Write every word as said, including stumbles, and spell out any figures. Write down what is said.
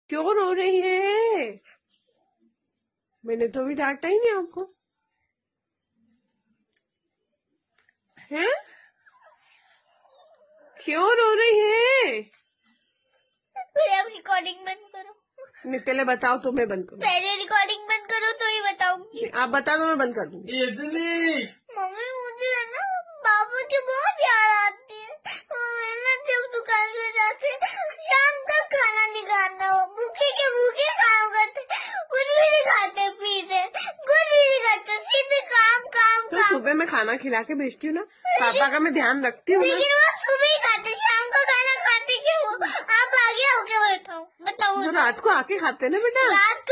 क्यों रो रही है? मैंने तो भी डांटा ही नहीं आपको। हैं? क्यों रो रही है? पहले आप रिकॉर्डिंग बंद करो। नहीं, पहले बताओ तो मैं बंद करूँ। पहले रिकॉर्डिंग बंद करो तो ही बताऊंगी। आप बता दो, मैं बंद कर दूंगी। मम्मी मुझे है ना बाबू की बहुत याद आती है। मैं ना जब दुकान पे जाते शाम तक खाना नहीं खाना हो, भूखे के भूखे काम करते, कुछ भी नहीं खाते पीते, कुछ भी नहीं करते, सीधे काम काम तो काम। सुबह मैं खाना खिला के भेजती हूँ ना, पापा का मैं ध्यान रखती हूँ ना। लेकिन वो सुबह ही खाते, शाम का खाना खाते क्यों? आप आगे होके बैठो, बताओ। तो रात को आके खाते ना बेटा। रात